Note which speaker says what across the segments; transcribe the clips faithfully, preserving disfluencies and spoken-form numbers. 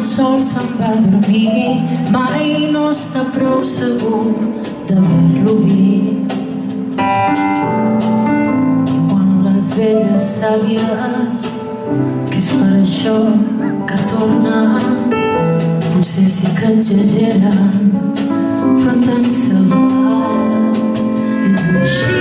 Speaker 1: sol se'n va dormir, mai no està prou segur d'haver-lo vist. I quan les velles sàvies, que és per això que torna, potser sí que exageren, però tant se val. És així.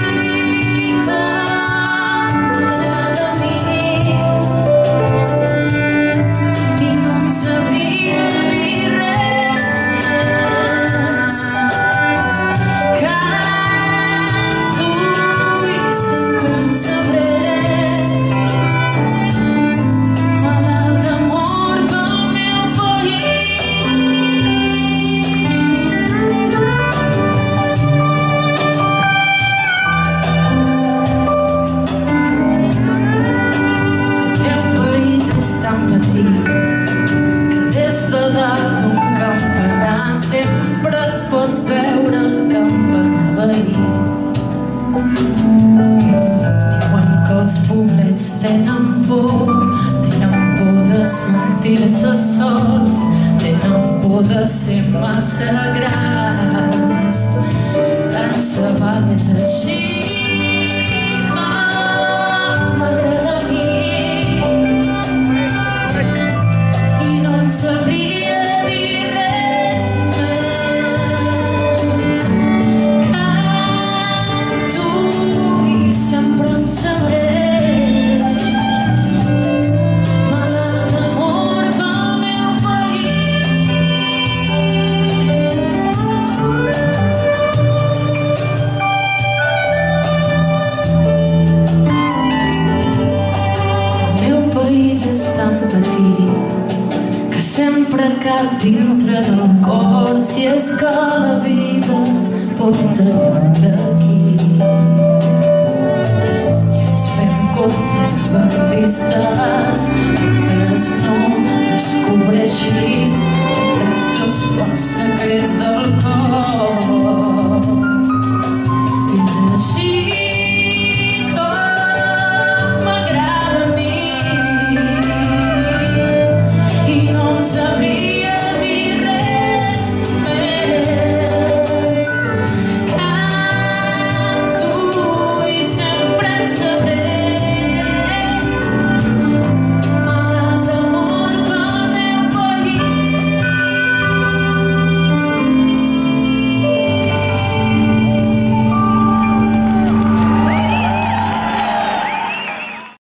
Speaker 1: Tenen por, tenen por de sentir-se sols, tenen por de ser massa grans. Tant se val, és així com m'agrada a mi, i no en sabria dir res més. Canto i sempre em sabré que sempre cap dintre del cor, si és que la vida porta lluny d'aquí. I ens fem contrabandistes mentre no descobreixin tots els secrets del cor.